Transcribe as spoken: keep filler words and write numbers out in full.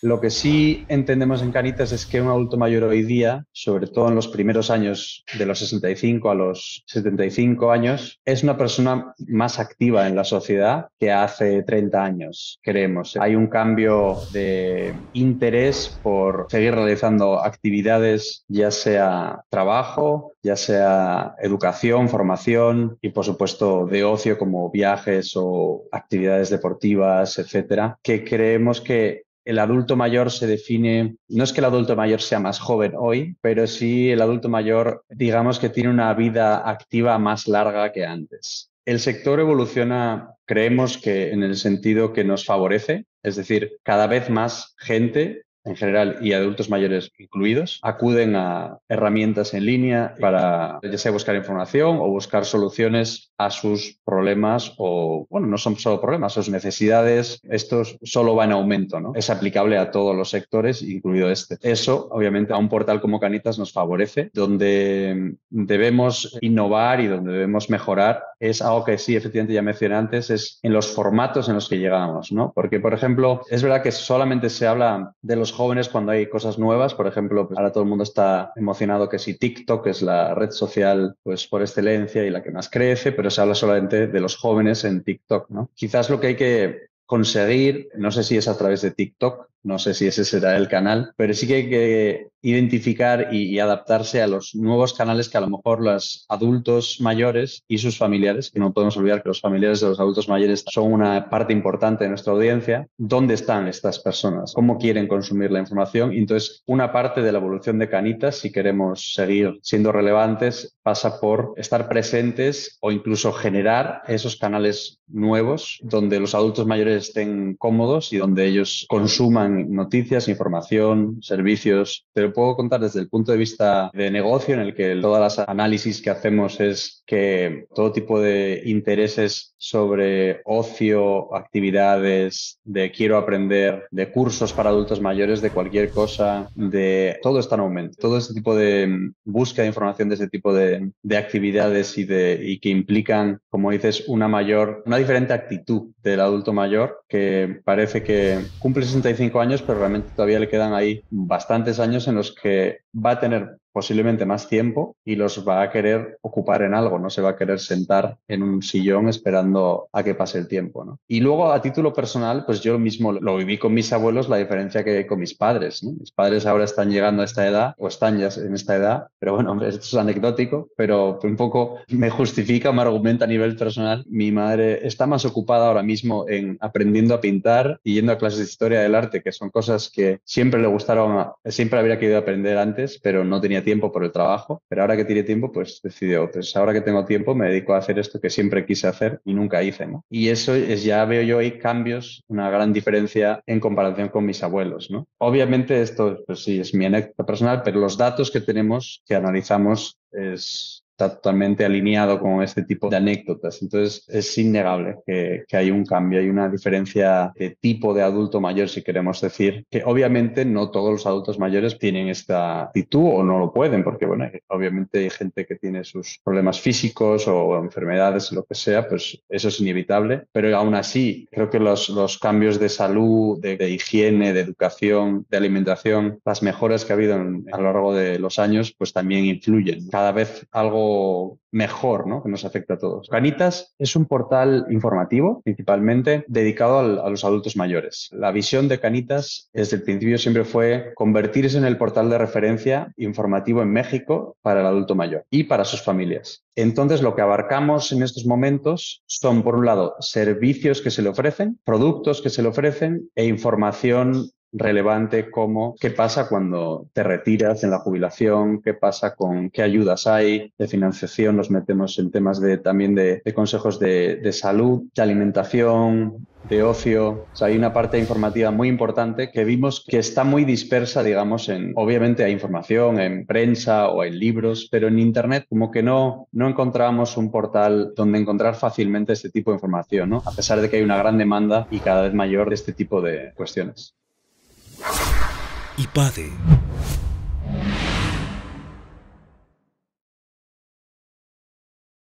Lo que sí entendemos en Canitas es que un adulto mayor hoy día, sobre todo en los primeros años de los sesenta y cinco a los setenta y cinco años, es una persona más activa en la sociedad que hace treinta años, creemos. Hay un cambio de interés por seguir realizando actividades, ya sea trabajo, ya sea educación, formación y, por supuesto, de ocio como viajes o actividades deportivas, etcétera, que creemos que el adulto mayor se define, no es que el adulto mayor sea más joven hoy, pero sí el adulto mayor, digamos que tiene una vida activa más larga que antes. El sector evoluciona, creemos que en el sentido que nos favorece, es decir, cada vez más gente en general y adultos mayores incluidos, acuden a herramientas en línea para ya sea buscar información o buscar soluciones a sus problemas o, bueno, no son solo problemas, sus necesidades. Esto solo va en aumento, ¿no? Es aplicable a todos los sectores, incluido este. Eso, obviamente, a un portal como Canitas nos favorece. Donde debemos innovar y donde debemos mejorar es algo que sí, efectivamente, ya mencioné antes, es en los formatos en los que llegamos, ¿no? Porque, por ejemplo, es verdad que solamente se habla de los jóvenes cuando hay cosas nuevas. Por ejemplo, pues ahora todo el mundo está emocionado que si TikTok es la red social pues por excelencia y la que más crece, pero se habla solamente de los jóvenes en TikTok, ¿no? Quizás lo que hay que conseguir, no sé si es a través de TikTok, no sé si ese será el canal, pero sí que hay que identificar y, y adaptarse a los nuevos canales que a lo mejor los adultos mayores y sus familiares, que no podemos olvidar que los familiares de los adultos mayores son una parte importante de nuestra audiencia. ¿Dónde están estas personas? ¿Cómo quieren consumir la información? Y entonces, una parte de la evolución de Canitas, si queremos seguir siendo relevantes, pasa por estar presentes o incluso generar esos canales nuevos donde los adultos mayores estén cómodos y donde ellos consuman noticias, información, servicios. Te lo puedo contar desde el punto de vista de negocio, en el que todas las análisis que hacemos es que todo tipo de intereses sobre ocio, actividades, de quiero aprender, de cursos para adultos mayores, de cualquier cosa, de todo está en aumento. Todo este tipo de búsqueda de información de este tipo de, de actividades y, de, y que implican, como dices, una mayor, una diferente actitud del adulto mayor, que parece que cumple sesenta y cinco años, pero realmente todavía le quedan ahí bastantes años en los que va a tener posiblemente más tiempo y los va a querer ocupar en algo, no se va a querer sentar en un sillón esperando a que pase el tiempo, ¿no? Y luego, a título personal, pues yo mismo lo viví con mis abuelos, la diferencia que hay con mis padres, ¿no? Mis padres ahora están llegando a esta edad, o están ya en esta edad, pero bueno, hombre, esto es anecdótico, pero un poco me justifica, me argumenta a nivel personal. Mi madre está más ocupada ahora mismo en aprendiendo a pintar y yendo a clases de historia del arte, que son cosas que siempre le gustaron, siempre habría querido aprender antes, pero no tenía tiempo por el trabajo. Pero ahora que tiene tiempo, pues decidió, pues ahora que tengo tiempo me dedico a hacer esto que siempre quise hacer y nunca hice, ¿no? Y eso es, ya veo yo ahí cambios, una gran diferencia en comparación con mis abuelos, ¿no? Obviamente esto, pues sí, es mi anécdota personal, pero los datos que tenemos, que analizamos, es... está totalmente alineado con este tipo de anécdotas. Entonces, es innegable que, que hay un cambio, hay una diferencia de tipo de adulto mayor, si queremos decir, que obviamente no todos los adultos mayores tienen esta actitud o no lo pueden, porque, bueno, obviamente hay gente que tiene sus problemas físicos o enfermedades, lo que sea, pues eso es inevitable. Pero aún así, creo que los, los cambios de salud, de, de higiene, de educación, de alimentación, las mejoras que ha habido en, a lo largo de los años, pues también influyen. Cada vez algo mejor, ¿no? Que nos afecta a todos. Canitas es un portal informativo, principalmente dedicado al, a los adultos mayores. La visión de Canitas desde el principio siempre fue convertirse en el portal de referencia informativo en México para el adulto mayor y para sus familias. Entonces, lo que abarcamos en estos momentos son, por un lado, servicios que se le ofrecen, productos que se le ofrecen e información relevante, como qué pasa cuando te retiras en la jubilación, qué pasa con qué ayudas hay de financiación. Nos metemos en temas de, también de, de consejos de, de salud, de alimentación, de ocio. O sea, hay una parte informativa muy importante que vimos que está muy dispersa, digamos, en, obviamente hay información en prensa o en libros, pero en Internet como que no, no encontramos un portal donde encontrar fácilmente este tipo de información, ¿no? A pesar de que hay una gran demanda y cada vez mayor de este tipo de cuestiones. IPADE.